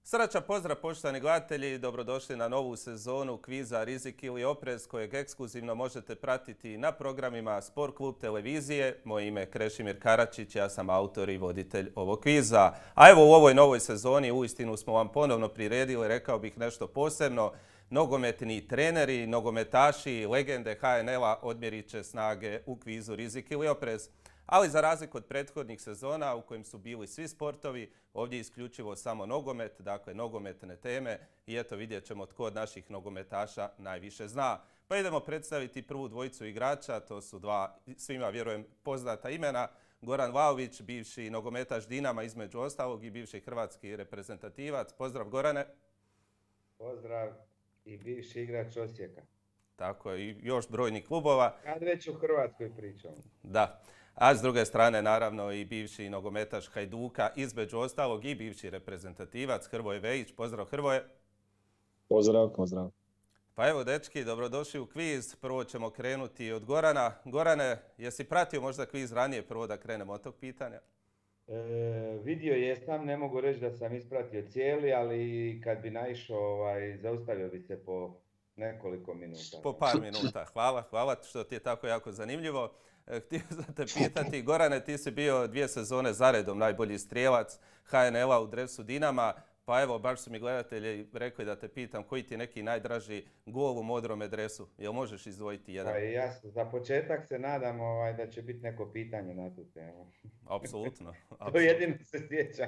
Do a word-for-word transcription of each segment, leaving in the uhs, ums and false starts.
Sreća pozdrav poštovani gledatelji, dobrodošli na novu sezonu kviza Rizik ili oprez kojeg ekskluzivno možete pratiti na programima Sport klub televizije. Moje ime je Krešimir Karačić, ja sam autor i voditelj ovog kviza. A evo u ovoj novoj sezoni uistinu smo vam ponovno priredili, rekao bih nešto posebno. Nogometni treneri, nogometaši, legende ha en el-a odmjerit će snage u kvizu Rizik ili oprez. Ali za razliku od prethodnih sezona u kojim su bili svi sportovi, ovdje je isključivo samo nogomet, dakle nogometne teme i eto vidjet ćemo tko od naših nogometaša najviše zna. Pa idemo predstaviti prvu dvojicu igrača, to su dva svima vjerujem poznata imena. Goran Vlahović, bivši nogometaš Dinama između ostalog i bivši hrvatski reprezentativac. Pozdrav Gorane. Pozdrav i bivši igrač Osijeka. Tako je, i još brojnih klubova. Kad već u Hrvatskoj pričamo. Da. A s druge strane, naravno, i bivši nogometaš Hajduka, između ostalog i bivši reprezentativac Hrvoje Vejić. Pozdrav Hrvoje. Pozdrav, pozdrav. Pa evo, dečki, dobrodošli u kviz. Prvo ćemo krenuti od Gorana. Gorane, jesi pratio možda kviz ranije, prvo da krenemo od tog pitanja? E, vidio jesam, ne mogu reći da sam ispratio cijeli, ali kad bi naišao, ovaj, zaustavio bi se po nekoliko minuta. Po par minuta. Hvala, hvala što ti je tako jako zanimljivo. Htio sam te pitati, Gorane, ti si bio dvije sezone zaredom najbolji strijelac ha en el-a u dresu Dinama, pa evo, baš su mi gledatelji rekli da te pitam koji ti je neki najdraži gol u modrome dresu. Jel možeš izdvojiti jedan? Pa ja za početak se nadam ovaj, da će biti neko pitanje na tu temu. Apsolutno. To jedino se sjećam.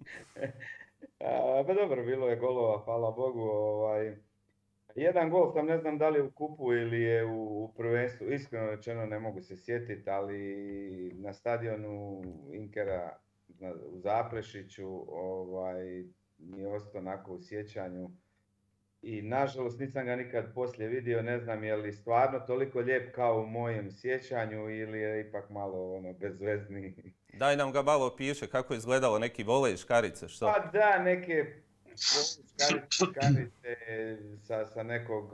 A, pa dobro, bilo je golova, hvala Bogu. Ovaj. Jedan gol sam, ne znam da li je u kupu ili je u, u prvenstvu, iskreno rečeno ne mogu se sjetiti, ali na stadionu Inkera u Zaprešiću ovaj, mi je ostao onako u sjećanju. I nažalost nisam ga nikad poslije vidio, ne znam je li stvarno toliko lijep kao u mojem sjećanju ili je ipak malo ono bezvezni. Daj nam ga malo piše, kako je izgledalo, neki volej, škarice, što? Pa da, neke škarice, škarice sa, sa nekog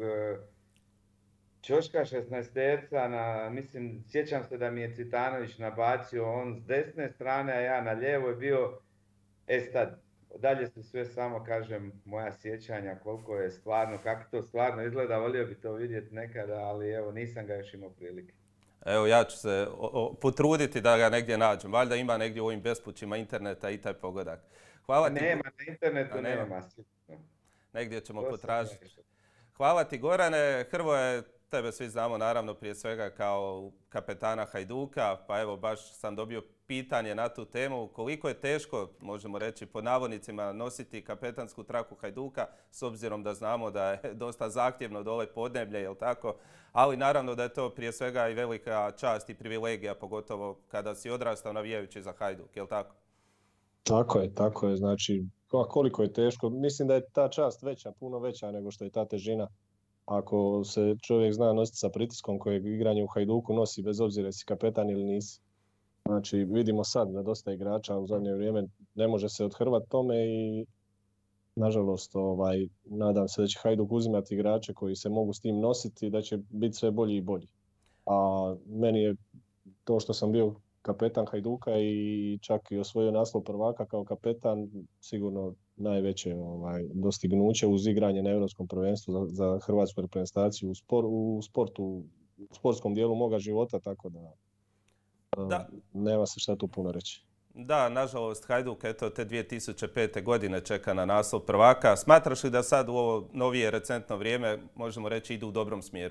ćoška šesnaesterca, na, mislim, sjećam se da mi je Cvitanović nabacio on s desne strane, a ja na lijevo je bio, e sad, dalje su sve samo, kažem, moja sjećanja, koliko je stvarno, kako to stvarno izgleda, volio bi to vidjeti nekada, ali evo, nisam ga još imao prilike. Evo, ja ću se o, o, potruditi da ga negdje nađem. Valjda ima negdje u ovim bespućima interneta i taj pogodak. Hvala ti. Nema, na internetu nema. nema. Negdje ćemo to potražiti. Hvala ti, Gorane. Hrvoje, tebe svi znamo naravno prije svega kao kapetana Hajduka, pa evo baš sam dobio pitanje na tu temu. Koliko je teško, možemo reći pod navodnicima, nositi kapetansku traku Hajduka, s obzirom da znamo da je dosta zahtjevno dole podneblje, jel tako? Ali naravno da je to prije svega i velika čast i privilegija, pogotovo kada si odrastao navijajući za Hajduk, jel tako? Tako je, tako je. Znači, koliko je teško. Mislim da je ta čast veća, puno veća nego što je ta težina. Ako se čovjek zna nositi sa pritiskom kojeg igranje u Hajduku nosi, bez obzira si kapetan ili nisi. Znači, vidimo sad da dosta igrača u zadnje vrijeme ne može se othrvati tome i nažalost, ovaj, nadam se da će Hajduk uzimati igrače koji se mogu s tim nositi i da će biti sve bolji i bolji. A meni je to što sam bio kapetan Hajduka i čak i osvojio naslov prvaka kao kapetan sigurno najveće ovaj, dostignuće uz igranje na Europskom prvenstvu za, za hrvatsku reprezentaciju u, spor, u sportu, u sportskom dijelu moga života, tako da, da. nema se šta tu puno reći. Da, nažalost, Hajduk eto te dvije tisuće pete. godine čeka na naslov prvaka. Smatraš li da sad u ovo novije recentno vrijeme, možemo reći, idu u dobrom smjeru?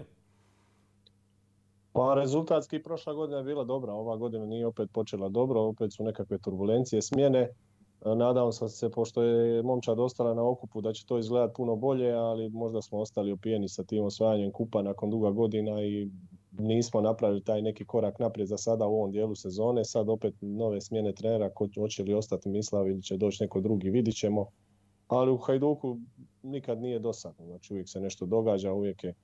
Pa rezultatski prošla godina je bila dobra, ova godina nije opet počela dobro, opet su nekakve turbulencije, smjene. Nadam sam se, pošto je momčad ostala na okupu, da će to izgledati puno bolje, ali možda smo ostali opijeni sa tim osvajanjem kupa nakon duga godina i nismo napravili taj neki korak naprijed za sada u ovom dijelu sezone. Sad opet nove smjene trenera, ko hoće li ostati Mislav ili će doći neko drugi, vidit ćemo. Ali u Hajduku nikad nije dosadno, znači uvijek se nešto događa, uvijek je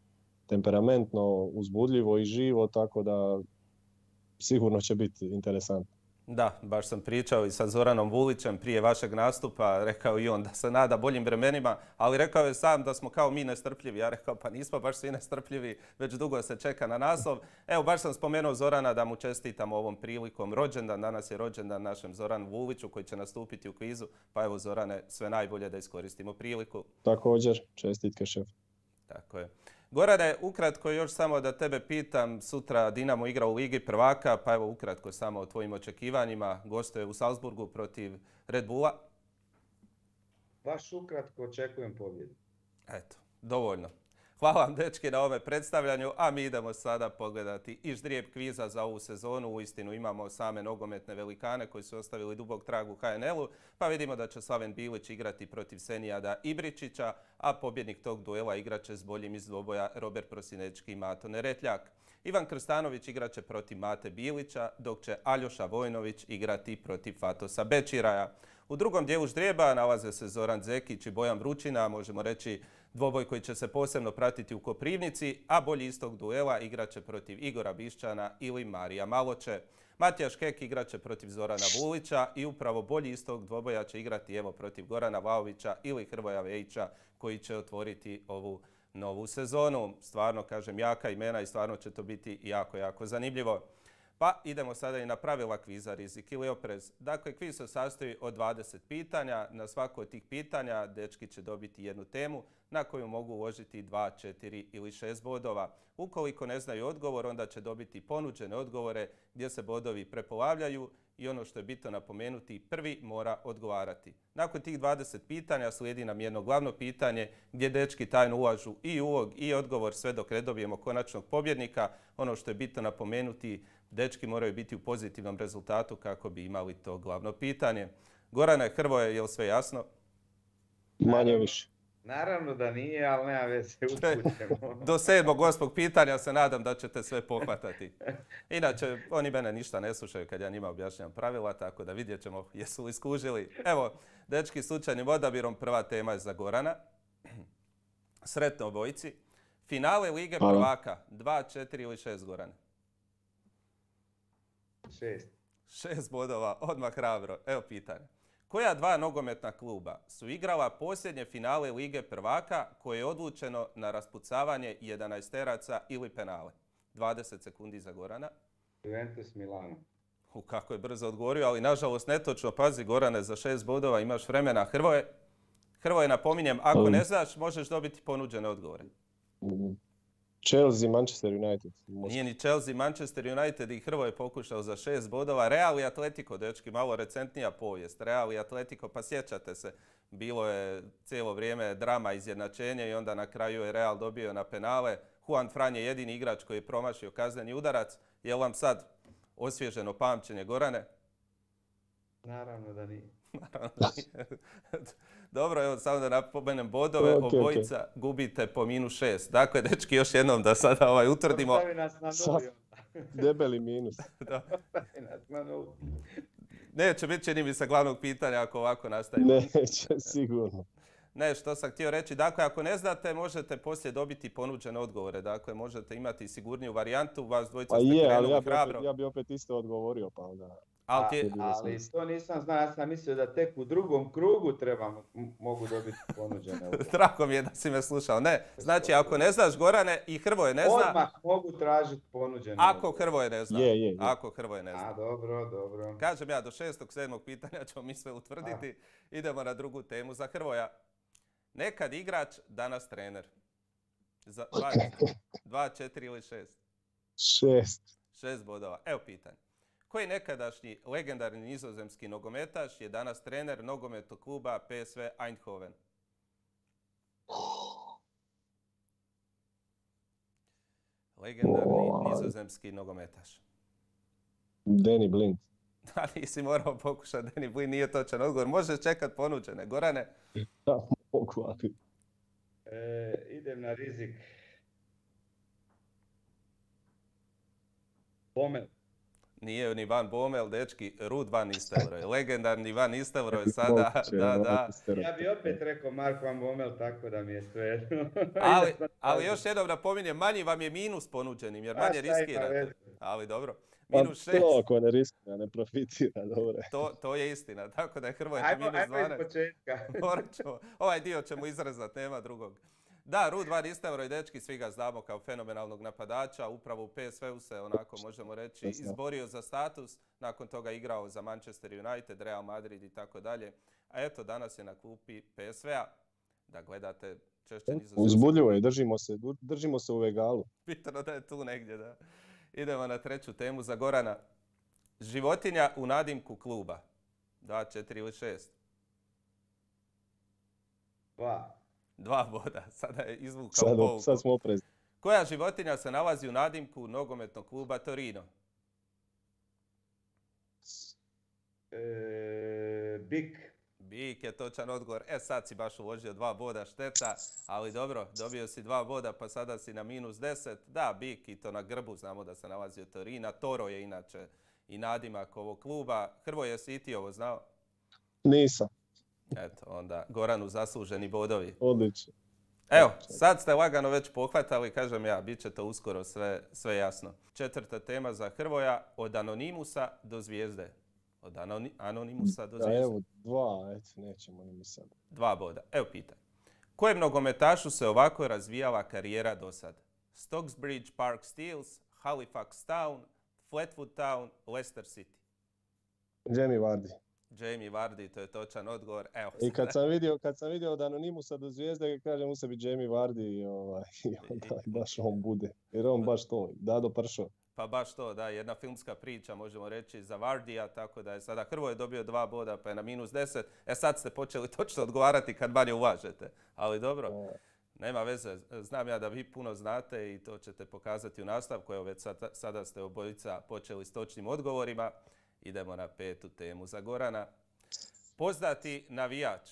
temperamentno, uzbudljivo i živo, tako da sigurno će biti interesantno. Da, baš sam pričao i sa Zoranom Vulićem prije vašeg nastupa, rekao i on da se nada boljim vremenima, ali rekao je sam da smo kao mi nestrpljivi. Ja rekao pa nismo baš svi nestrpljivi, već dugo se čeka na naslov. Evo baš sam spomenuo Zorana da mu čestitam ovom prilikom rođendan. Danas je rođendan našem Zoranu Vuliću koji će nastupiti u kvizu. Pa evo Zorane, sve najbolje da iskoristimo priliku. Također, čestitke šef. Tako je. Gorane, ukratko još samo da tebe pitam, sutra Dinamo igra u Ligi prvaka, pa evo ukratko samo o tvojim očekivanjima. Gostuje u Salzburgu protiv Red Bulla. Baš ukratko očekujem pobjedu. Eto, dovoljno. Hvala vam dečki na ovome predstavljanju, a mi idemo sada pogledati i ždrijeb kviza za ovu sezonu. Uistinu imamo same nogometne velikane koji su ostavili dubok trag u H N L-u, pa vidimo da će Slaven Bilić igrati protiv Senijada Ibričića, a pobjednik tog duela igraće s boljim iz dvoboja Robert Prosinečki i Mato Neretljak. Ivan Krstanović igraće protiv Mate Bilića, dok će Aljoša Vojnović igrati protiv Fatosa Bećiraja. U drugom dijelu ždrijeba nalaze se Zoran Zekić i Bojan Vrućina, možemo reći dvoboj koji će se posebno pratiti u Koprivnici, a bolji istog duela igraće protiv Igora Bišćana ili Marija Maloče. Matija Škek igraće protiv Zorana Vulića i upravo bolji istog dvoboja će igrati evo protiv Gorana Vlaovića ili Hrvoja Vejića koji će otvoriti ovu novu sezonu. Stvarno, kažem, jaka imena i stvarno će to biti jako, jako zanimljivo. Pa idemo sada i na pravila kviza Rizik ili oprez. Dakle, kviz se sastoji od dvadeset pitanja. Na svako od tih pitanja dečki će dobiti jednu temu na koju mogu uložiti dva, četiri ili šest bodova. Ukoliko ne znaju odgovor, onda će dobiti ponuđene odgovore gdje se bodovi prepolavljaju i ono što je bitno napomenuti, prvi mora odgovarati. Nakon tih dvadeset pitanja slijedi nam jedno glavno pitanje gdje dečki tajno ulažu i ulog i odgovor sve dok ne dobijemo konačnog pobjednika. Ono što je bitno napomenuti, dečki moraju biti u pozitivnom rezultatu kako bi imali to glavno pitanje. Gorane, Hrvoje, je li sve jasno? Manje više. Naravno da nije, ali nema veze, upućemo. Do sedmog, osmog pitanja se nadam da ćete sve pohvatati. Inače, oni mene ništa ne slušaju kad ja njima objašnjam pravila, tako da vidjet ćemo jesu li skužili. Evo, dečki, slučajnim odabirom prva tema je za Gorana. Sretno obojici. Finale Lige prvaka, dva, četiri ili šest, Gorane? Šest. Šest bodova, odmah hrabro. Evo pitanje. Koja dva nogometna kluba su igrala posljednje finale Lige prvaka koje je odlučeno na raspucavanje jedanaesteraca ili penale? dvadeset sekundi za Gorana. Juventus Milano. U, kako je brzo odgovorio, ali nažalost netočno. Pazi, Gorane, za šest bodova imaš vremena. Hrvoje, Hrvoje, napominjem, ako ne znaš, možeš dobiti ponuđene odgovore. Chelsea, Manchester United. Nije ni Chelsea, Manchester United i Hrvoje je pokušao za šest bodova. Real i Atletico, dečki, malo recentnija povijest. Real i Atletico, pa sjećate se, bilo je cijelo vrijeme drama izjednačenja i onda na kraju je Real dobio na penale. Juan Fran je jedini igrač koji je promašio kazneni udarac. Je li vam sad osvježeno pamćenje, Gorane? Naravno da nije. Dobro, evo samo da napomenem bodove, okay, obojica okay. Gubite po minus šest. Dakle, dečki, još jednom da sada ovaj utvrdimo. Ostavi nas na nuli. Debeli minus. Ostavi nas na nuli. Neće biti, čini mi se, glavnog pitanja ako ovako nastavimo. Neće, sigurno. Ne, što sam htio reći. Dakle, ako ne znate, možete poslije dobiti ponuđene odgovore. Dakle, možete imati sigurniju varijantu. Vas dvojica ste je, ali ja bi hrabro. Opet, ja bi opet isto odgovorio, pa onda... Ali, ti... A, ali to nisam znao, ja sam mislio da tek u drugom krugu trebam, mogu dobiti ponuđene odgovore. Drago mi je da si me slušao. Ne, znači ako ne znaš, Gorane, i Hrvoje ne zna... Odmah mogu tražiti ponuđene Ako Hrvoje ne zna. Je, je, je. Ako Hrvoje ne zna. A, dobro, dobro. Kažem ja, do šestog, sedmog pitanja ćemo mi sve utvrditi. A. Idemo na drugu temu za Hrvoja. Nekad igrač, danas trener. Za dva, dva, četiri ili šest? Šest. Šest bodova. Evo pitanje. Koji nekadašnji legendarni nizozemski nogometaš je danas trener nogometnog kluba P S V Eindhoven? Legendarni oh, nizozemski nogometaš. Danny Blind. Da, nisi morao pokušati Danny Blind, nije točan odgovor. Možeš čekat ponuđene. Gorane? Da, mogu, ali... E, idem na rizik. Bomel. Nije ni Van Bommel, dečki, Ruud van Nistelrooy. Legendarni Van Nistelrooy sada, da, da. Ja bi opet rekao Mark Van Bommel, tako da mi je sve. ali, ali još jednom napominjem, manji vam je minus ponuđenim, jer manje riskirate. Ali dobro. minus Pa šest. to ako ne riskira, ne profitira, dobro. To, to je istina, tako da je Hrvoje na Ajmo, minus ajmo iz dvanaest. početka. Morat ćemo, ovaj dio ćemo izrezati, nema drugog. Da, Ruud van Nistelrooy, dečki, svi ga znamo kao fenomenalnog napadača, upravo u P S V-u se, onako možemo reći, izborio za status, nakon toga igrao za Manchester United, Real Madrid i tako dalje. A eto, danas je na klupi P S V-a, da gledate češće Nizozemsku. Uzbudljivo je, držimo se, držimo se u vegalu. Pitano da je tu negdje, da. Idemo na treću temu za Gorana. Životinja u nadimku kluba. Dva, četiri ili šest? Dva. Dva boda, sada je izvukao Sad, pouku. sad smo oprezni. Koja životinja se nalazi u nadimku nogometnog kluba Torino? E, Bik. Bik je točan odgovor. E sad si baš uložio dva boda, šteta, ali dobro, dobio si dva boda pa sada si na minus deset. Da, Bik i to na grbu znamo da se nalazi u Torina. Toro je inače i nadimak ovog kluba. Hrvoje, jesi i ti ovo znao? Nisam. Eto, onda Goranu zasluženi bodovi. Odlično. Evo, sad ste lagano već pohvatali, kažem ja, bit će to uskoro sve, sve jasno. Četvrta tema za Hrvoja, od anonimusa do zvijezde. Od anoni, anonimusa do zvijezde. Da, evo, dva, eto, nećemo ni mi sad. Dva boda. Evo pitaj. Kojem nogometašu se ovako razvijala karijera do sad? Stocksbridge Park Steels, Halifax Town, Fleetwood Town, Leicester City. Jamie Vardy. Jamie Vardy, to je točan odgovor. Evo, I kad sam vidio, kad sam vidio od anonimusa do zvijezde, kažem u sebi Jamie Vardy i, ovaj, i onda baš on bude. Jer on baš to, Dado pršo. Pa baš to, da, jedna filmska priča, možemo reći, za Vardija, tako da je sada Hrvoje dobio dva boda, pa je na minus deset. E sad ste počeli točno odgovarati kad manje ulažete. Ali dobro, nema veze, znam ja da vi puno znate i to ćete pokazati u nastavku. Evo već sada, sada ste obojica počeli s točnim odgovorima. Idemo na petu temu za Gorana. Poznati navijač.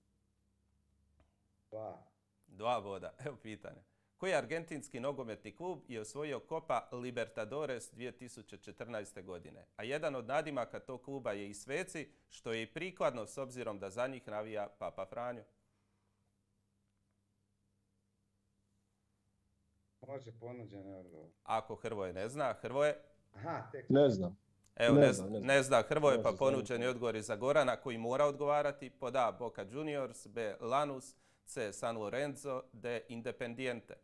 Dva. Dva boda, evo pitanje. Koji argentinski nogometni klub je osvojio Copa Libertadores dvije tisuće četrnaeste. godine? A jedan od nadimaka tog kluba je i Sveci, što je i prikladno s obzirom da za njih navija Papa Franjo. Može ponuđen odgovor. Ako Hrvoje ne zna, Hrvoje? Aha, tek. Ne znam. Evo, ne, ne, ne, znam, ne, znam. ne zna Hrvoje, Može pa znam. ponuđeni odgovori za Gorana koji mora odgovarati. Pod A, Boca Juniors, B, Lanús, C, San Lorenzo, D, Independiente.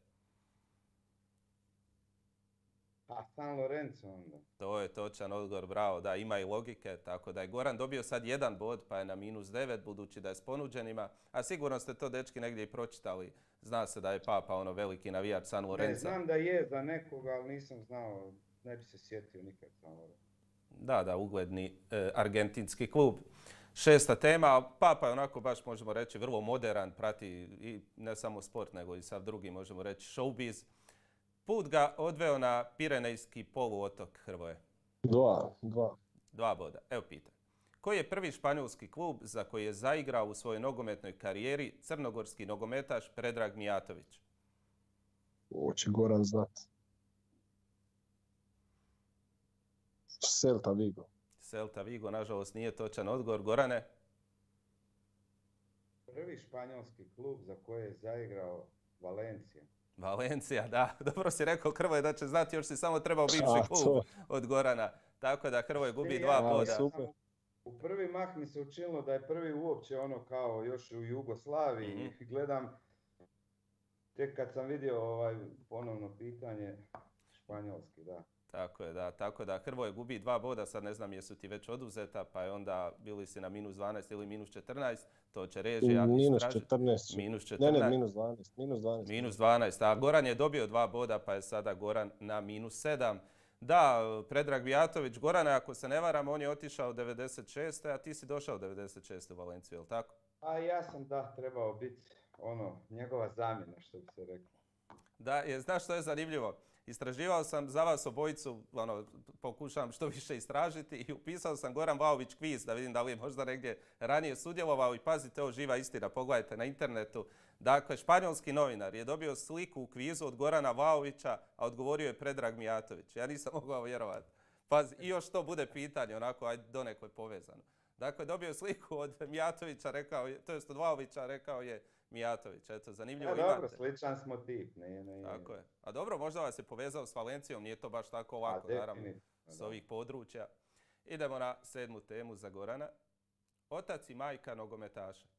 A San Lorenzo onda. To je točan odgovor, bravo, da, ima i logike, tako da je Goran dobio sad jedan bod, pa je na minus devet, budući da je s ponuđenima, a sigurno ste to, dečki, negdje i pročitali. Zna se da je Papa ono veliki navijač San Lorenza. Ne, znam da je za nekoga, ali nisam znao, ne bi se sjetio nikad San Lorenzo. Da, da, ugledni e, argentinski klub. Šesta tema, Papa je onako baš možemo reći vrlo modern, prati i ne samo sport, nego i sav drugi, možemo reći, showbiz. Put ga odveo na Pirenejski poluotok, Hrvoje. Dva, dva. Dva boda. Evo pitaj. Koji je prvi španjolski klub za koji je zaigrao u svojoj nogometnoj karijeri crnogorski nogometaš Predrag Mijatović? Ovo će Goran znat. Celta Vigo. Celta Vigo, nažalost, nije točan odgovor. Gorane? Prvi španjolski klub za koji je zaigrao Valencija. Valencija, da. Dobro si rekao, Hrvoje, da će znati, još si samo trebao bivši A, klub to. od Gorana. Tako da Hrvoje gubi E, dva ja, boda. ja sam super. u- U prvi mah mi se učinilo da je prvi uopće ono kao još u Jugoslaviji. Mhm. I gledam, tek kad sam vidio ovaj ponovno pitanje, španjolski, da. Tako je, da. Tako da Hrvoje gubi dva boda, sad ne znam jesu ti već oduzeta, pa je onda bili si na minus dvanaest ili minus četrnaest, to će režija Minus istražiti. četrnaest. Minus Ne, četrnaest. ne, minus dvanaest. Minus dvanaest. Minus dvanaest, a Goran je dobio dva boda, pa je sada Goran na minus sedam. Da, Predrag Mijatović, Gorane, ako se ne varam, on je otišao devedeset šeste. a ti si došao devedeset šeste u Valenciju, je li tako? A ja sam da trebao biti ono, njegova zamjena, što bi se reklo. Da, je, znaš što je zanimljivo? Istraživao sam za vas obojicu, ono, pokušavam što više istražiti i upisao sam Goran Vlahović kviz da vidim da li je možda negdje ranije sudjelovao i pazite, ovo živa istina, pogledajte na internetu. Dakle, španjolski novinar je dobio sliku u kvizu od Gorana Vlahovića, a odgovorio je Predrag Mijatović. Ja nisam mogao vjerovati. Pazi, i još to bude pitanje, onako, ajde, donekle povezano. Dakle, dobio sliku od Mijatovića, rekao je, to jest od Vlahovića, rekao je Mijatović. Eto, zanimljivo Ja, imate. dobro, sličan smo tip, ne, ne, ne. Tako je. A dobro, možda vas je povezao s Valencijom, nije to baš tako A, lako, naravno. definitivno. s ovih područja. Idemo na sedmu temu za Gorana. Otac i majka nogometaša.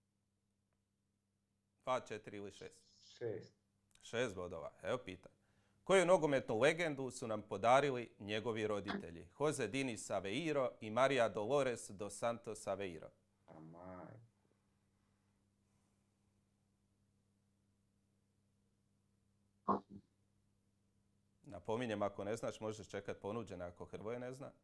Pa, četiri ili šest? Šest. Šest bodova, evo pitanje. Koju nogometnu legendu su nam podarili njegovi roditelji? Jose Diniz Aveiro i Maria Dolores dos Santos Aveiro. Amaj. Napominjem, ako ne znaš, možeš čekati ponuđene ako Hrvoje ne zna.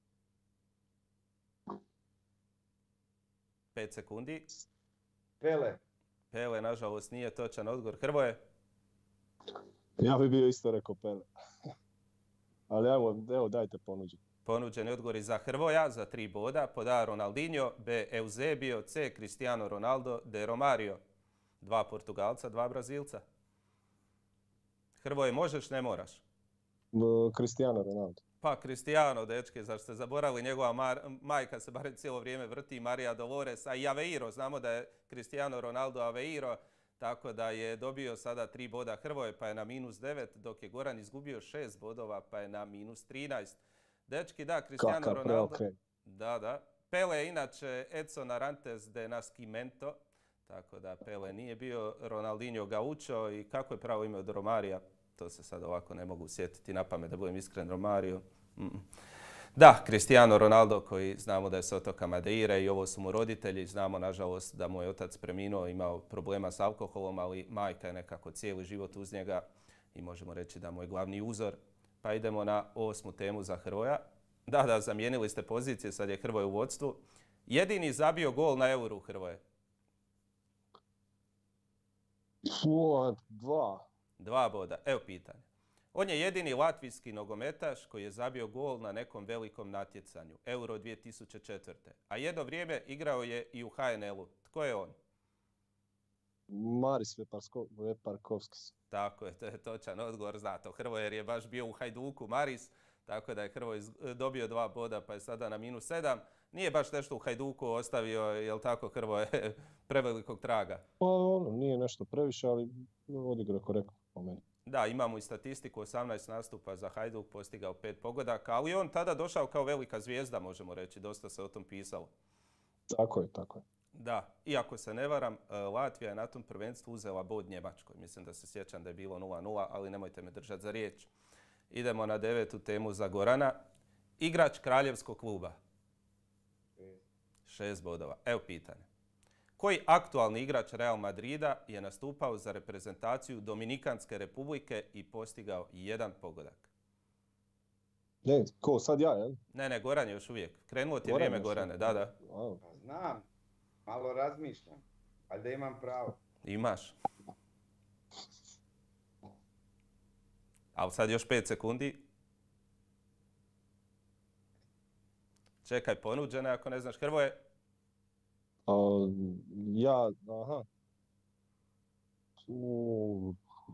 Pet sekundi. Pele. Pele, nažalost, nije točan odgovor. Hrvoje? Ja bi bio isto rekao Pele. Ali evo, evo dajte ponuđen. Ponuđeni odgovori za Hrvoja, za tri boda. Pod A Ronaldinho, B Eusebio, C Cristiano Ronaldo, D Romario. Dva Portugalca, dva Brazilca. Hrvoje, možeš, ne moraš? No, Cristiano Ronaldo. Pa, Cristiano, dečke, zašto ste zaboravili, njegova mar- majka se barem cijelo vrijeme vrti, Maria Dolores, a i Aveiro, znamo da je Cristiano Ronaldo Aveiro, tako da je dobio sada tri boda Hrvoje, pa je na minus devet, dok je Goran izgubio šest bodova, pa je na minus trinaest. Dečki, da, Cristiano Kakav Ronaldo. preokret. Da, da. Pele je inače Edson Arantes de Nascimento, tako da Pele nije bio, Ronaldinho Gaucho i kako je pravo ime od Romarija? To se sad ovako ne mogu sjetiti na pamet, da budem iskren, Romario. Mm-mm. Da, Cristiano Ronaldo koji znamo da je s otoka Madeire i ovo su mu roditelji. Znamo nažalost da mu je otac preminuo, imao problema s alkoholom, ali majka je nekako cijeli život uz njega i možemo reći da mu je glavni uzor. Pa idemo na osmu temu za Hrvoja. Da, da, zamijenili ste pozicije, sad je Hrvoje u vodstvu. Jedini zabio gol na Euru, Hrvoje. Fuh, dva. Dva boda. Evo pitanje. On je jedini latvijski nogometaš koji je zabio gol na nekom velikom natjecanju, Euro dvije tisuće četvrte. A jedno vrijeme igrao je i u H N L-u. Tko je on? Maris Veparsko- Veparkovskis. Tako je, to je točan odgovor. Zna to Hrvoje jer je baš bio u Hajduku, Maris. Tako da je Hrvoje dobio dva boda pa je sada na minus sedam. Nije baš nešto u Hajduku ostavio, jel tako Hrvoje, prevelikog traga? Pa ono, nije nešto previše, ali odigrao korektno po meni. Da, imamo i statistiku, osamnaest nastupa za Hajduk, postigao pet pogodaka, ali on tada došao kao velika zvijezda, možemo reći, dosta se o tom pisalo. Tako je, tako je. Da, iako se ne varam, Latvija je na tom prvenstvu uzela bod Njemačkoj. Mislim da se sjećam da je bilo nula nula, ali nemojte me držati za riječ. Idemo na devetu temu za Gorana. Igrač kraljevskog kluba. Šest bodova. Evo pitanje. Koji aktualni igrač Real Madrida je nastupao za reprezentaciju Dominikanske republike i postigao jedan pogodak? Ne, ko, sad ja, jel? Ne, ne, Goran je još uvijek. Krenulo ti je Goran vrijeme, još Gorane, uvijek. da, da. A, Pa znam, malo razmišljam, ali da imam pravo. Imaš. Ali sad još pet sekundi. Čekaj, ponuđene ako ne znaš. Hrvoje? a, ja, aha. U,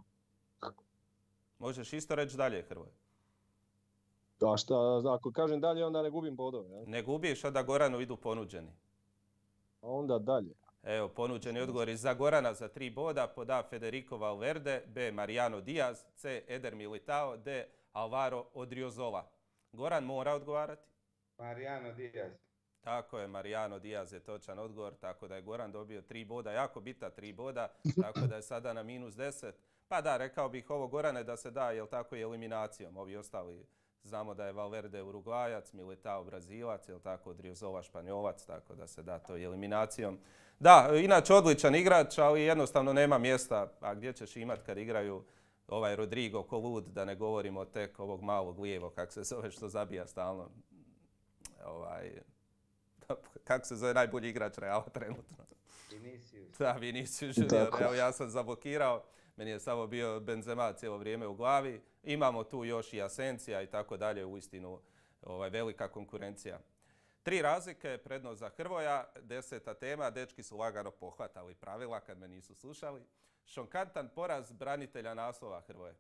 Možeš isto reći dalje, Hrvoje. a šta, ako kažem dalje, onda ne gubim bodove, jel? Ne gubiš, a da Goranu idu ponuđeni. A onda dalje. Evo, ponuđeni odgovori za Gorana za tri boda. Pod A Federico Valverde, B Mariano Diaz, C Eder Militao, D Alvaro Odriozola. Goran mora odgovarati. Mariano Diaz. Tako je, Mariano Diaz je točan odgovor, tako da je Goran dobio tri boda, jako bita tri boda, tako da je sada na minus deset. Pa da, rekao bih ovo Gorane da se da, jel tako, i eliminacijom. Ovi ostali znamo da je Valverde Urugvajac, Militao Brazilac, jel tako, Odriozola Španjolac, tako da se da to i eliminacijom. Da, inače odličan igrač, ali jednostavno nema mjesta, a gdje ćeš imat kad igraju ovaj Rodrigo Kolud, da ne govorimo tek ovog malog lijevo, kak se zove, što zabija stalno. Ovaj, kako se zove najbolji igrač Reala trenutno? Vinicius. Da, Vinicius Junior. Evo, ja sam zablokirao. Meni je samo bio Benzema cijelo vrijeme u glavi. Imamo tu još i Asencija i tako dalje. Uistinu ovaj, velika konkurencija. Tri razlike, prednost za Hrvoja. Deseta tema. Dečki su lagano pohvatali pravila kad me nisu slušali. Šokantan poraz branitelja naslova, Hrvoje.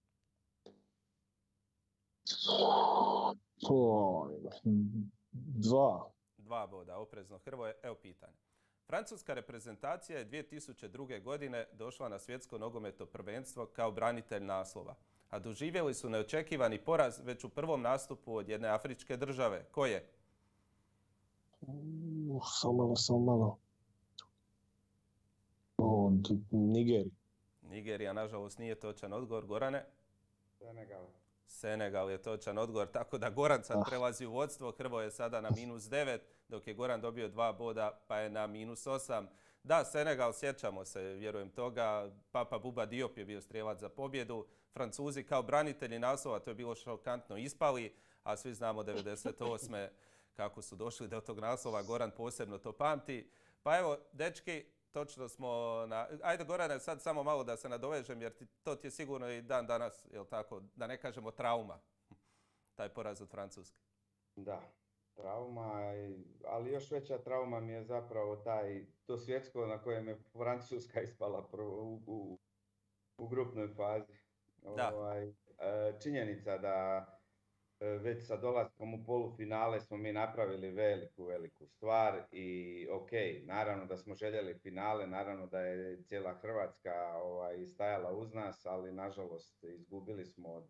O, dva. Dva boda, oprezno Hrvoje. Evo pitanje. Francuska reprezentacija je dvije tisuće druge. godine došla na svjetsko nogometno prvenstvo kao branitelj naslova. a doživjeli su neočekivani poraz već u prvom nastupu od jedne afričke države. Ko je? Uh, samo malo, samo malo. Od Nigerije. Nigerija, nažalost, nije točan odgovor. Gorane? Senegal. Senegal je točan odgovor, tako da Goran sad Ah. prelazi u vodstvo. Hrvoje je sada na minus devet, dok je Goran dobio dva boda, pa je na minus osam. Da, Senegal, sjećamo se, vjerujem toga. Papa Buba Diop je bio strijelac za pobjedu. Francuzi kao branitelji naslova, to je bilo šokantno, ispali, a svi znamo devedeset osme kako su došli do tog naslova. Goran posebno to pamti. Pa evo, dečki, točno smo na... Ajde, Gorane, sad samo malo da se nadovežem, jer ti, to ti je sigurno i dan danas, jel tako, da ne kažemo trauma, taj poraz od Francuske. Da, trauma, i- ali još veća trauma mi je zapravo taj, to svjetsko na kojem je Francuska ispala prvo u, u, u grupnoj fazi. Da. Ovaj, e, činjenica da e, već sa dolaskom u polufinale smo mi napravili veliku, veliku stvar i ok, naravno da smo željeli finale, naravno da je cijela Hrvatska ovaj, stajala uz nas, ali nažalost izgubili smo od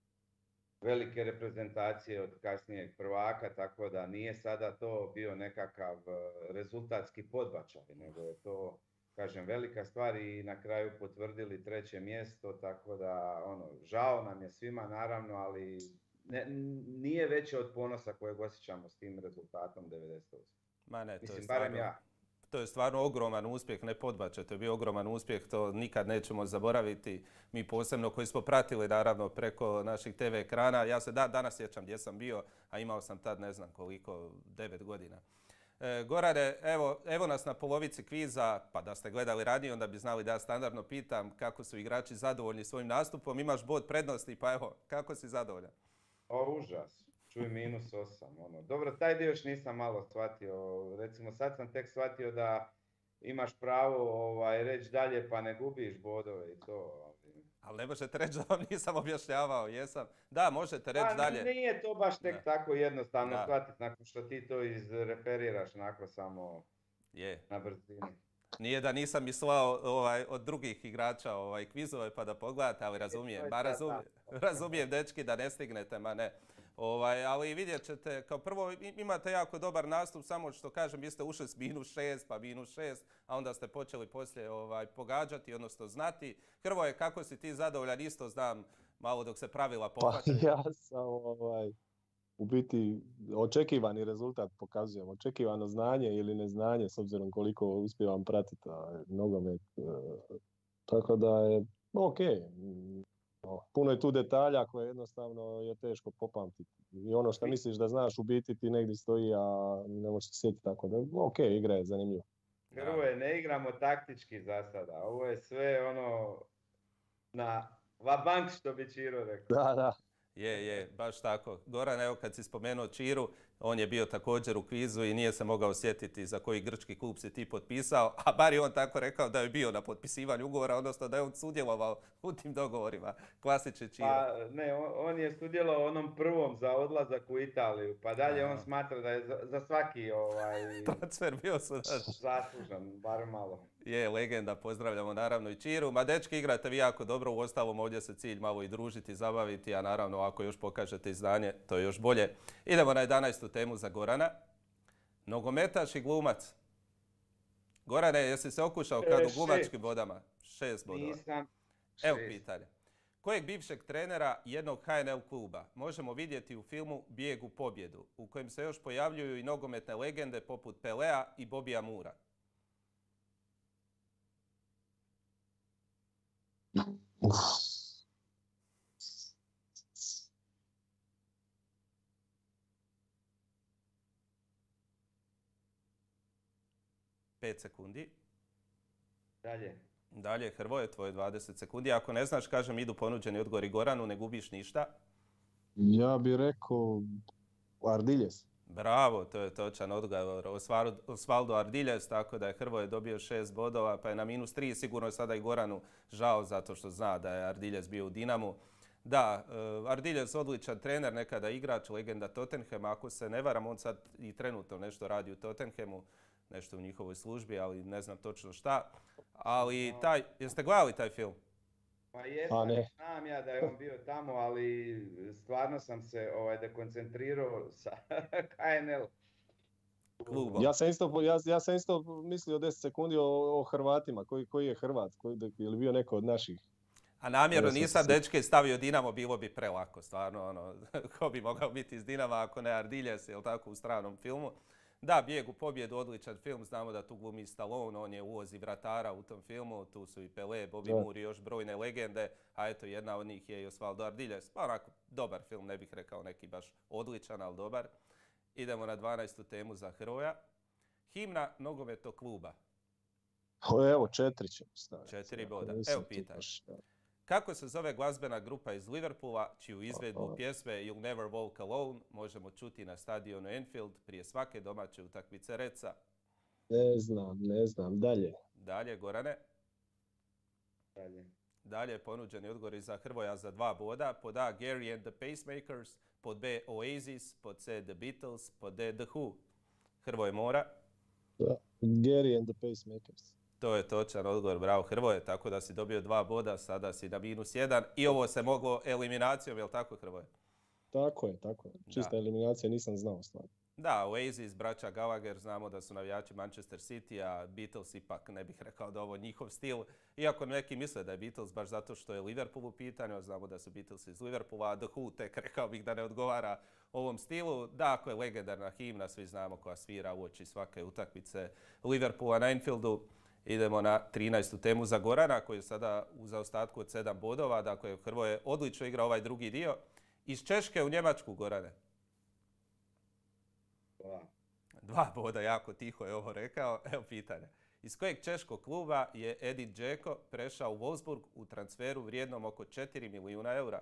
velike reprezentacije od kasnijeg prvaka, tako da nije sada to bio nekakav e, rezultatski podbačaj, nego je to, kažem, velika stvar i na kraju potvrdili treće mjesto, tako da, ono, žao nam je svima naravno, ali ne, nije veće od ponosa kojeg osjećamo s tim rezultatom devedeset osme. Ma ne, to je Mislim, barem stvarno... ja. To je stvarno ogroman uspjeh, ne podbačaj, to je bio ogroman uspjeh, to nikad nećemo zaboraviti. Mi posebno koji smo pratili naravno preko naših te ve ekrana. Ja se da, danas sjećam gdje sam bio, a imao sam tad ne znam koliko, devet godina. E, Gorane, evo, evo nas na polovici kviza, pa da ste gledali ranije, onda bi znali da ja standardno pitam kako su igrači zadovoljni svojim nastupom. Imaš bod prednosti, pa evo, kako si zadovoljan? O, užas. Čuj, minus osam. Ono. Dobro, taj dio još nisam malo shvatio. Recimo, sad sam tek shvatio da imaš pravo ovaj, reći dalje pa ne gubiš bodove i to. ali- Ali ne možete reći da vam nisam objašnjavao, jesam? Da, možete reći Pa dalje. nije to baš tek Da. tako jednostavno Da. shvatiti nakon što ti to izreferiraš onako samo Je. na brzini. Nije da nisam mislao ovaj, od drugih igrača ovaj, kvizove pa da pogledate, ali razumijem. to je Ma sad razumijem, razumijem dečki da ne stignete, ma ne. Ovaj, ali vidjet ćete, kao prvo i- imate jako dobar nastup, samo što kažem, vi ste ušli s minus šest, pa minus šest, a onda ste počeli poslije ovaj, pogađati, odnosno znati. Hrvoje, kako si ti zadovoljan, isto znam malo dok se pravila Pa pohvaćaju. ja sam ovaj, u biti očekivani rezultat pokazujem, očekivano znanje ili neznanje s obzirom koliko uspijevam pratiti a, nogomet. e, Tako da je ok. mm, no, Puno je tu detalja koje jednostavno je teško popamtiti. I ono što misliš da znaš u biti ti negdje stoji, a ne možeš se sjetiti, tako da ok, igra je zanimljiva. Hrvoje, ne igramo taktički za sada. Ovo je sve ono na vabank što bi Čiro rekao. Da, da. Je, je, baš tako. Goran, evo kad si spomenuo Čiru, on je bio također u kvizu i nije se mogao sjetiti za koji grčki klub si ti potpisao, a bar je on tako rekao da je bio na potpisivanju ugovora, odnosno da je on sudjelovao u tim dogovorima. Klasični Čiro. Pa ne, on, on je sudjelovao u onom prvom za odlazak u Italiju, pa dalje Aha. on smatra da je za, za svaki ovaj, Transfer bio su zaslužan, bar malo. Je, legenda, pozdravljamo naravno i Čiru. Ma dečki, igrate vi jako dobro, u ostalom ovdje se cilj malo i družiti, zabaviti, a naravno ako još pokažete i znanje, to je još bolje. Idemo na jedanaestu temu za Gorana. Nogometaš i glumac. Gorane, jesi se okušao kad E, u glumačkim šest. vodama? Šest bodova. Nisam. Evo šest. pitanje. Kojeg bivšeg trenera jednog ha en el kluba možemo vidjeti u filmu Bijeg u pobjedu, u kojem se još pojavljuju i nogometne legende poput Pelea i Bobija Moora? Uf. Pet sekundi. Dalje. Dalje, Hrvoje, tvoje dvadeset sekundi. Ako ne znaš, kažem, idu ponuđeni odgovori Goranu, ne gubiš ništa. Ja bih rekao Ardiljes. Bravo, to je točan odgovor. Osvaldo- Osvaldo Ardiljes, tako da je Hrvoje dobio šest bodova, pa je na minus tri. Sigurno je sada i Goranu žao zato što zna da je Ardiljes bio u Dinamu. Da, uh, Ardiljes odličan trener, nekada igrač, legenda Tottenhama. Ako se ne varam, on sad i trenutno nešto radi u Tottenhamu, nešto u njihovoj službi, ali ne znam točno šta. Ali taj, jeste gledali taj film? Pa A jesam, ne. znam ja da je on bio tamo, ali stvarno sam se ovaj, dekoncentrirao sa K N L Klubom. Ja sam isto, ja, ja sam isto mislio deset sekundi o, o Hrvatima, koji, koji je Hrvat, koji, je li bio neko od naših. A namjerno Ja sam nisam se- dečke stavio Dinamo, bilo bi prelako, stvarno, ono, ko bi mogao biti iz Dinama ako ne Ardiljes, jel tako, u stranom filmu. Da, Bijeg u pobjedu, odličan film, znamo da tu glumi Stallone, on je uvozi vratara u tom filmu, tu su i Pelé, Bobby Da. Moore i još brojne legende, a eto jedna od njih je i Osvaldo Ardiljes. Pa onako, dobar film, ne bih rekao neki baš odličan, ali dobar. Idemo na dvanaestu temu za Hrvoja. Himna nogometnog kluba. O, evo, četiri ćemo staviti. Četiri Ako boda. nisam Evo tu pitanje. baš, da. Kako se zove glazbena grupa iz Liverpoola, čiju izvedbu Aha. pjesme You'll Never Walk Alone možemo čuti na stadionu Anfield prije svake domaće utakmice Reca? Ne znam, ne znam. Dalje. Dalje, Gorane. dalje. Dalje je ponuđeni odgovor za Hrvoja za dva boda. Pod A, Gary and the Pacemakers, pod B, Oasis, pod C, The Beatles, pod D, The Who. Hrvoje mora. Da. Gary and the Pacemakers. To je točan odgovor, bravo Hrvoje, tako da si dobio dva boda, sada si na minus jedan i ovo se moglo eliminacijom, jel tako Hrvoje? Tako je, tako je. Čista Da. eliminacija, nisam znao stvarno. Da, Oasis, braća Gallagher, znamo da su navijači Manchester City, a Beatles ipak ne bih rekao da ovo njihov stil. Iako neki misle da je Beatles baš zato što je Liverpool u pitanju, a znamo da su Beatles iz Liverpoola, a The Who tek rekao bih da ne odgovara ovom stilu. Da, ako je legendarna himna, svi znamo koja svira uoči svake utakmice Liverpoola na Anfieldu. Idemo na trinaestu temu za Gorana, koji je sada u zaostatku od sedam bodova. Dakle, Hrvoje odlično igra ovaj drugi dio. Iz Češke u Njemačku, Gorane. Dva. Dva boda, jako tiho je ovo rekao. Evo pitanje. Iz kojeg češkog kluba je Edin Džeko prešao u Wolfsburg u transferu vrijednom oko četiri milijuna eura?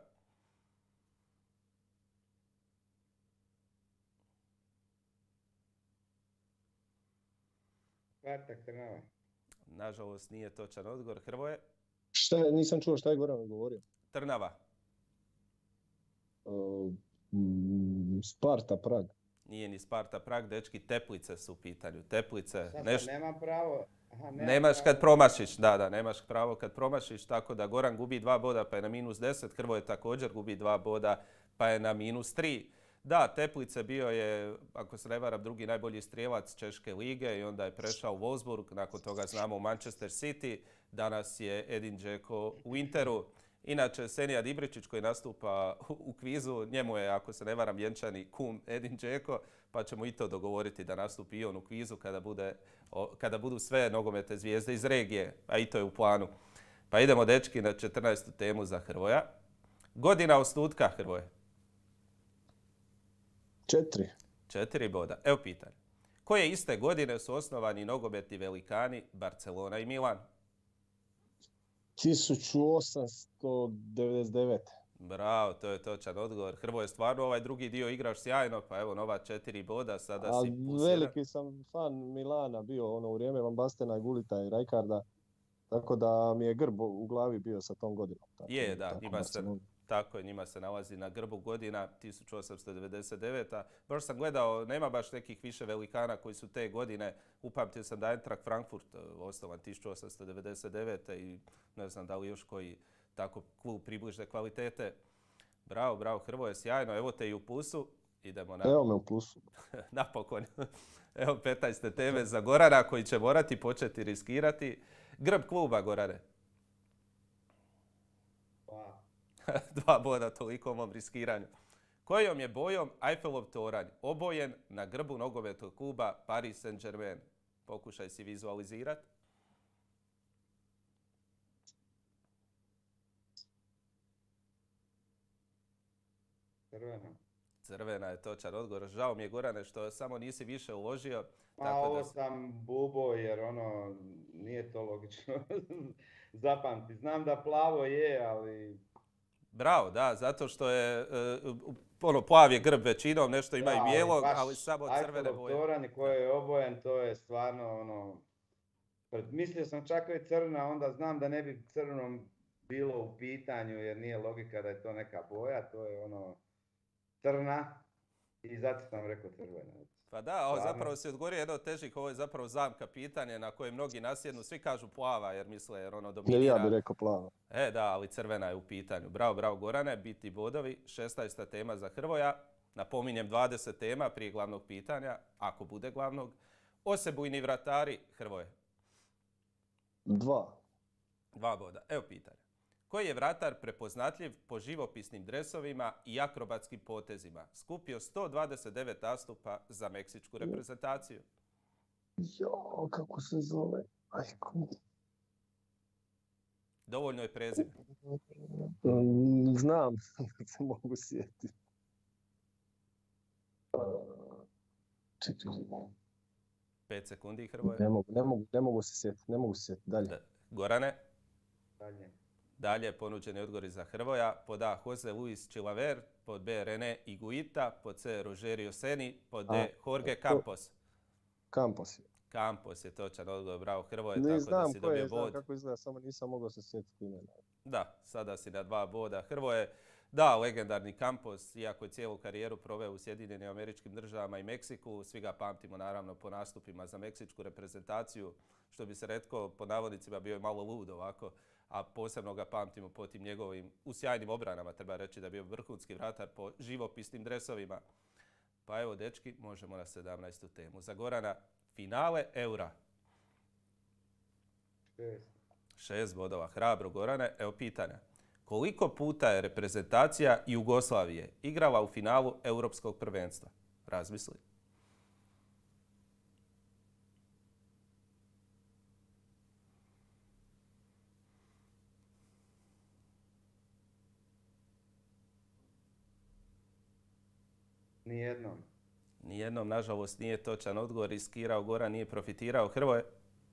Spartak Trnava. Nažalost, nije točan odgovor. Hrvoje? Šta je, nisam čuo šta je Goran govorio. Trnava. Uh, mm, Sparta, Prag. Nije ni Sparta Prag, dečki, Teplice su u pitanju. Teplice. Sad Neš- sad nemam pravo. Aha, nemam Nemaš pravo. kad promašiš, da, da, nemaš pravo kad promašiš, tako da Goran gubi dva boda pa je na minus deset, Hrvoje također gubi dva boda pa je na minus tri. Da, Teplice bio je, ako se ne varam, drugi najbolji strijelac Češke lige i onda je prešao u Wolfsburg, nakon toga znamo u Manchester City, danas je Edin Džeko u Interu. Inače, Senijad Ibričić koji nastupa u, u kvizu, njemu je, ako se ne varam, vjenčani kum Edin Džeko, pa ćemo i to dogovoriti da nastupi i on u kvizu kada, bude, o, kada budu sve nogometne zvijezde iz regije, a i to je u planu. Pa idemo, dečki, na četrnaestu temu za Hrvoja. Godina osnutka Hrvoje. Četiri. Četiri boda. Evo pitanje. Koje iste godine su osnovani nogometni velikani Barcelona i Milan? tisuću osamsto devedeset devete. Bravo, to je točan odgovor. Hrvoje, stvarno ovaj drugi dio igraš sjajno, pa evo nova četiri boda, sada A si plus veliki jedan. sam fan Milana bio ono u vrijeme Van Bastena, Gulita i Rijkaarda. Tako da mi je grb u glavi bio sa tom godinom. Tako, Je, da, tako njima se, Barcelona. tako je, njima se nalazi na grbu godina tisuću osamsto devedeset deveta. Baš sam gledao, nema baš nekih više velikana koji su te godine, upamtio sam da je Eintracht Frankfurt osnovan tisuću osamsto devedeset devete i ne znam da li još koji tako klub približne kvalitete. Bravo, bravo, Hrvoje, sjajno, evo te i u plusu. Idemo na... Evo me u plusu. Napokon. Evo petnaeste teme za Gorana koji će morati početi riskirati. Grb kluba, Gorane. Dva. Dva boda, toliko o mom riskiranju. Kojom je bojom Eiffelov toranj obojen na grbu nogometnog kluba Paris Saint-Germain? Pokušaj si vizualizirati. Crvena. Crvena je točan odgovor. Žao mi je, Gorane, što samo nisi više uložio. Pa tako ovo da... sam bubo jer ono, nije to logično zapamti. Znam da plavo je, ali... Bravo, da, zato što je uh, ono, plav je grb većinom, nešto ima Da, i ali bijelog, baš ali samo crvene Eiffelov boje. toranj koji je obojen, to je stvarno ono... pred- Mislio sam čak i je crna, onda znam da ne bi crnom bilo u pitanju jer nije logika da je to neka boja, to je ono crna i zato sam rekao crvena. Pa da, ovo zapravo si odgovorio jedno od težih, ovo je zapravo zamka pitanje na koje mnogi nasjednu, svi kažu plava jer misle jer ono dominira. Ja bih rekao plava. E da, ali crvena je u pitanju. Bravo, bravo Gorane, biti bodovi, šesnaesta tema za Hrvoja. Napominjem dvadeset tema prije glavnog pitanja, ako bude glavnog. Osebujni vratari Hrvoje. Dva. Dva boda. Evo pitanje. Koji je vratar prepoznatljiv po živopisnim dresovima i akrobatskim potezima? Skupio sto dvadeset devet nastupa za meksičku reprezentaciju. Jo, kako se zove? Ajko. Dovoljno je prezime. Znam, se mogu sjetiti. Čekaj. Pet sekundi, Hrvoje. Ne mogu, ne mogu, ne mogu se sjetiti, ne mogu se sjetiti. Dalje. Da. Gorane? Dalje. Dalje, ponuđeni odgovori za Hrvoja. Pod A. Jose Luis Chilaver, pod B. René Higuita, pod C. Rogerio Ceni, pod D. Jorge Campos. Campos je. Campos je točan odgovor, bravo Hrvoje, Ne tako znam da si ko je, dobio znam bod. kako izgleda, samo nisam mogao se sjetiti imena. Da, sada si na dva boda. Hrvoje, da, legendarni Campos, iako je cijelu karijeru proveo u Sjedinjenim Američkim Državama i Meksiku, svi ga pamtimo naravno po nastupima za meksičku reprezentaciju, što bi se retko po navodnicima bio je malo lud ovako, a posebno ga pamtimo po tim njegovim u sjajnim obranama, treba reći da je bio vrhunski vratar po živopisnim dresovima. Pa evo, dečki, možemo na sedamnaestu temu. Za Gorana, finale Eura. Šest. Šest bodova. Hrabro, Gorane. Evo pitanja. Koliko puta je reprezentacija Jugoslavije igrala u finalu Europskog prvenstva? Razmisli. Nijednom. Nijednom, nažalost, nije točan odgovor. Riskirao Goran, nije profitirao. Hrvoje?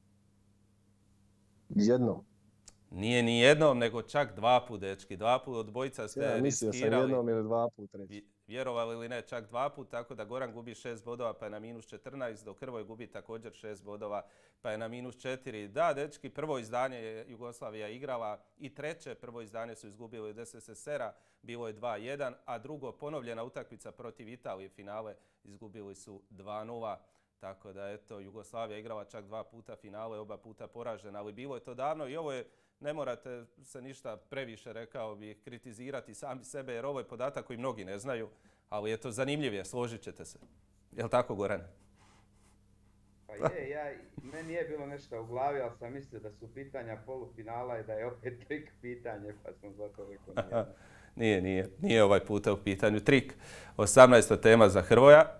Jednom. Nije ni jednom, nego čak dva put, dečki. Dva put od bojica ste Ja, mislio riskirali. sam jednom ili dva put reći. Vjerovali ili ne, čak dva put, tako da Goran gubi šest bodova pa je na minus četrnaest, dok Hrvoje gubi također šest bodova pa je na minus četiri. Da, dečki, prvo izdanje je Jugoslavija igrala i treće prvo izdanje su izgubili od S S S R-a, bilo je dva jedan, a drugo ponovljena utakmica protiv Italije finale izgubili su dva nula. Tako da, eto, Jugoslavija igrala čak dva puta finale, oba puta poražena, ali bilo je to davno i ovo je, ne morate se ništa previše, rekao bih, kritizirati sami sebe, jer ovo je podatak koji mnogi ne znaju, ali je to zanimljivije, složit ćete se. Jel' tako, Goran? Pa je, ja, meni je bilo nešto u glavi, ali sam mislio da su pitanja polufinala i da je opet trik pitanje, pa sam zato rekao nijedno. Nije, nije, nije ovaj puta u pitanju trik. osamnaesta tema za Hrvoja.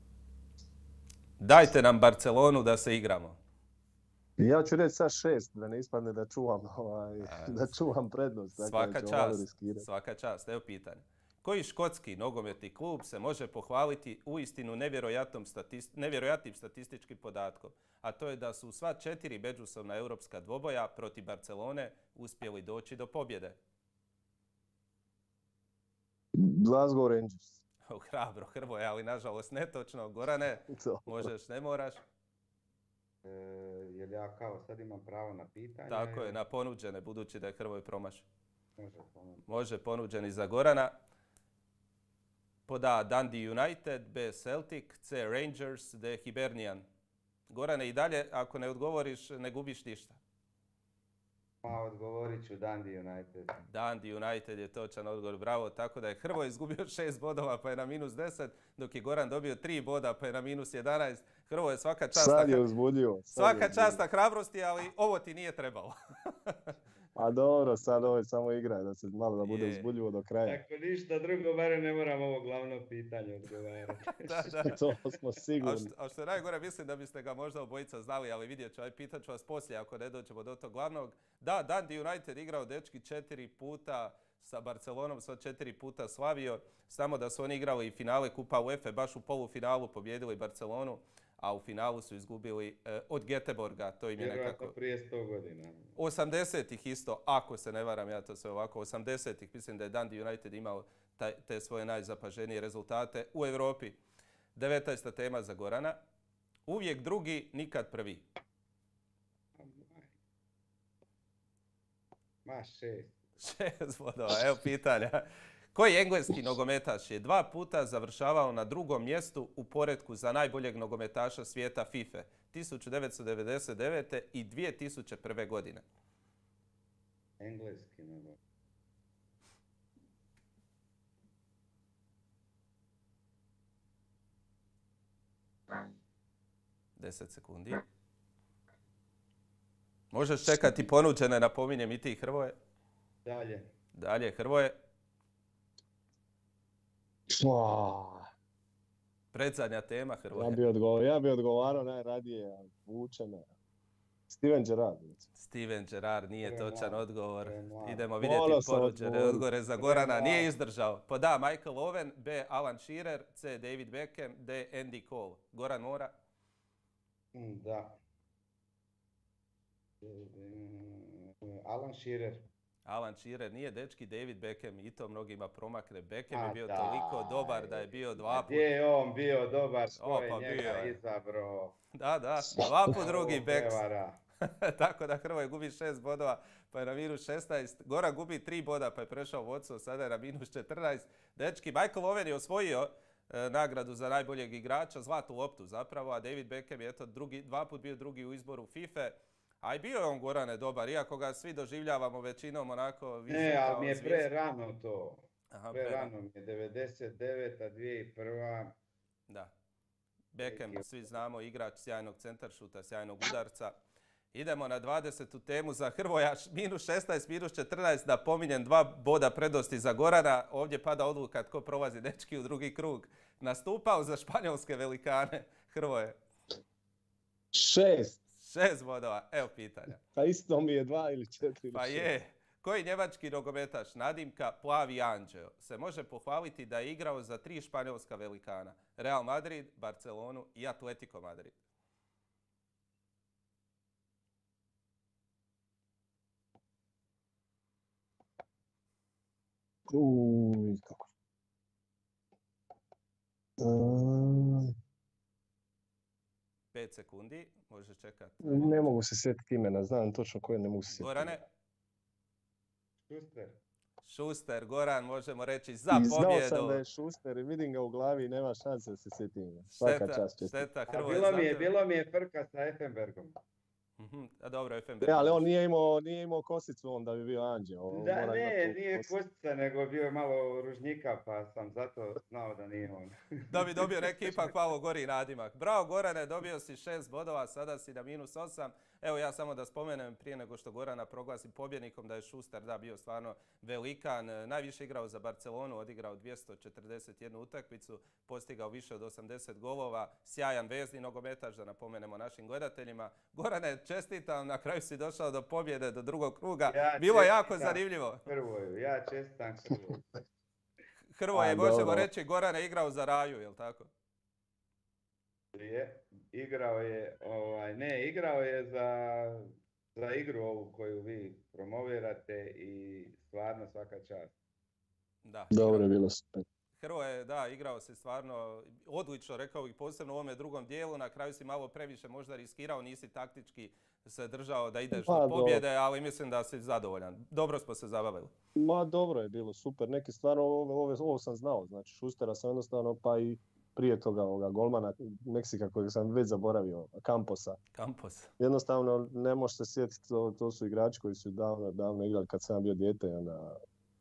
Dajte nam Barcelonu da se igramo. Ja ću reći sad šest, da ne ispadne da čuvam, ovaj, da čuvam prednost. Svaka čast, svaka čast. Evo pitanje. Koji škotski nogometni klub se može pohvaliti uistinu nevjerojatnom statist, nevjerojatnim statističkim podatkom, a to je da su sva četiri međusobna europska dvoboja protiv Barcelone uspjeli doći do pobjede? Glasgow Rangers. Hrabro, Hrvoje, ali nažalost netočno. Gorane, možeš, ne moraš. E, jer ja kao sad imam pravo na pitanje? Tako je, na ponuđene, budući da je Hrvoje promašio. Može ponuđeni. Može ponuđeni za Gorana. Pod A Dundee United, B Celtic, C Rangers, D Hibernian. Gorane, i dalje, ako ne odgovoriš, ne gubiš ništa. Ma, odgovorit ću Dundee United. Dundee United je točan odgovor, bravo. Tako da je Hrvoje izgubio šest bodova pa je na minus deset, dok je Goran dobio tri boda pa je na minus jedanaest. Hrvoje, svaka čast. Sad je uzbudljivo. Svaka čast na hrabrosti, ali ovo ti nije trebalo. A dobro, sad ovo je samo igra, da se malo da bude uzbudljivo do kraja. Ako ništa drugo, barem ne moram ovo glavno pitanje odgovarati. Da, da. To smo sigurni. A što, a što je najgore, mislim da biste ga možda obojica znali, ali vidjet ću, aj pitat ću vas poslije ako ne dođemo do tog glavnog. Da, Dundee United igrao dečki četiri puta sa Barcelonom, sva četiri puta slavio. Samo da su oni igrali i finale Kupa UEFA, baš u polufinalu pobjedili Barcelonu, a u finalu su izgubili eh, od Göteborga, to im je nekako... Vjerojatno prije sto godina. osamdesetih isto, ako se ne varam, ja to sve ovako, osamdesetih mislim da je Dundee United imao taj, te svoje najzapaženije rezultate u Europi. devetnaesta tema za Gorana. Uvijek drugi, nikad prvi. Ma šest. Šest bodova, evo pitanja. Koji engleski nogometaš je dva puta završavao na drugom mjestu u poretku za najboljeg nogometaša svijeta FIFA tisuću devetsto devedeset devete. i dvije tisuće prve. godine? Engleski nogometaš. Deset sekundi. Možeš čekati ponuđene, napominjem i ti, Hrvoje. Dalje. Dalje, Hrvoje. Predzadnja tema, Hrvoje. Ja bi odgovarao, ja bi odgovarao najradije, vuče me. Steven Gerrard. Steven Gerrard nije Pre točan mlad, odgovor. pre mlad. Idemo vidjeti Morao sam ponuđene odgovoriti. odgovore za Pre Gorana. mlad. Nije izdržao. Pod A. Michael Owen, B. Alan Shearer, C. David Beckham, D. Andy Cole. Goran mora. Mm, Da. Alan Shearer. Alan Shearer nije, dečki, David Beckham, i to mnogima promakne. Beckham A je bio daj. toliko dobar da je bio dva A put. gdje je on bio dobar, O, ko je pa bio njega je. izabrao? Da, da, dva put drugi Ovo Becks. prevara. Tako da Hrvoje gubi šest bodova, pa je na minus šesnaest. Goran gubi tri boda, pa je prešao vodstvo, sada je na minus četrnaest. Dečki, Michael Owen je osvojio e, nagradu za najboljeg igrača, zlatnu loptu zapravo, a David Beckham je eto drugi, dva put bio drugi u izboru FIFA. A i bio je on, Gorane, dobar, iako ga svi doživljavamo većinom onako više Ne, kao ali mi je zvijezdu. pre rano to. Aha, Pre pre- rano mi je devedeset deveta. dvije tisuće prva. Da. Beckham, Neki- svi znamo, igrač sjajnog centaršuta, sjajnog udarca. Idemo na dvadesetu temu za Hrvoja, minus šesnaest, minus četrnaest, da pominjem dva boda prednosti za Gorana. Ovdje pada odluka tko prolazi, dečki, u drugi krug. Nastupao za španjolske velikane, Hrvoje. Šest. Šest bodova, evo pitanja. Pa isto mi je dva ili četiri ili Pa šest. je, koji njemački nogometaš nadimka Plavi anđeo se može pohvaliti da je igrao za tri španjolska velikana? Real Madrid, Barcelonu i Atletico Madrid. Uj, kako. Mm, Pet sekundi, možeš čekati. ne mogu se sjetiti imena, znam točno koje, ne mogu se sjetiti. Gorane, Šuster. Šuster, Goran, možemo reći za I znao sam pobjedu. da je Šuster i vidim ga u glavi i nema šanse da se sjetim. Svaka Šteta, čast, čestitam. šteta, A Hrvoje. bilo mi je, zato- bilo mi je frka sa Effenbergom. Mhm, a dobro, F M B. E, ali on nije imao, nije imao kosicu on da bi bio anđeo. On Da, mora ne, imati nije kosicu. kostica, nego bio je malo ružnika, pa sam zato znao da nije on. Da bi dobio neki ipak malo gori nadimak. Bravo Gorane, dobio si šest bodova, sada si na minus osam. Evo ja samo da spomenem prije nego što Gorana proglasim pobjednikom da je Šuster da bio stvarno velikan. Najviše igrao za Barcelonu, odigrao dvjesto četrdeset jednu utakmicu, postigao više od osamdeset golova, sjajan vezni nogometaš da napomenemo našim gledateljima. Gorane, čestitam, na kraju si došao do pobjede, do drugog kruga. Ja Bilo je jako čestitam. zanimljivo. Hrvoju, ja čestitam Hrvoju. Hrvoje, A, možemo dobro. reći, Gorane igrao za Raju, jel tako? Je, igrao je, ovaj, ne, igrao je za, za igru ovu koju vi promovirate i stvarno svaka čast. Da. Dobro je bilo super. Hrvoje, da, igrao se stvarno odlično, rekao bih, posebno u ovome drugom dijelu. Na kraju si malo previše možda riskirao, nisi taktički se držao da ideš Pa, do dobro. pobjede, ali mislim da si zadovoljan. Dobro smo se zabavili. Ma dobro je bilo, super. Neke stvarno, ovo, ovo, ovo sam znao. Znači Šustera sam jednostavno, pa i prije toga ovoga golmana Meksika kojeg sam već zaboravio, Camposa. Campos. Jednostavno ne možeš se sjetiti, to, to su igrači koji su davno, davno igrali kad sam bio dijete i onda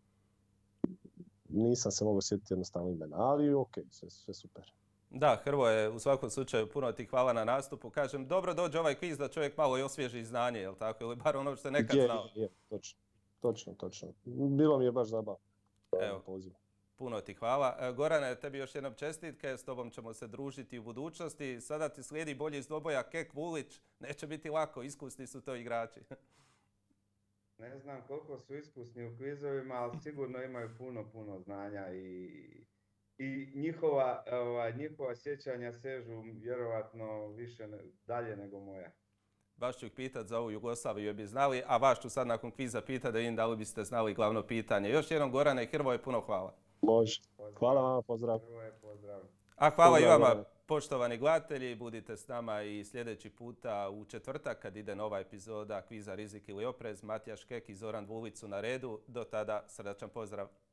nisam se mogao sjetiti jednostavno imena, ali ok, sve, sve super. Da, Hrvoje, u svakom slučaju puno ti hvala na nastupu. Kažem, dobro dođe ovaj kviz da čovjek malo i osvježi znanje, jel tako? Ili bar ono što je nekad Je, znao. je, je, točno, točno, točno. Bilo mi je baš zabavno. Evo. Poziv. Puno ti hvala. E, Gorane, tebi još jednom čestitke, s tobom ćemo se družiti u budućnosti. Sada ti slijedi bolji iz dvoboja Kek Vulić. Neće biti lako, iskusni su to igrači. Ne znam koliko su iskusni u kvizovima, ali sigurno imaju puno, puno znanja i, i njihova, ovaj, njihova sjećanja sežu vjerovatno više ne, dalje nego moja. Baš ću ih pitat za ovu Jugoslaviju jer bi znali, a vas ću sad nakon kviza pitati da vidim da li biste znali glavno pitanje. Još jednom Gorane i Hrvoje, puno hvala. Može. Pozdrav. Hvala vama, pozdrav. Prvo je pozdrav. A hvala i Pozdrav, vama, Gorane. poštovani gledatelji. Budite s nama i sljedeći puta u četvrtak kad ide nova epizoda kviza Rizik ili oprez. Matija Škek i Zoran Vulić su na redu. Do tada srdačan pozdrav.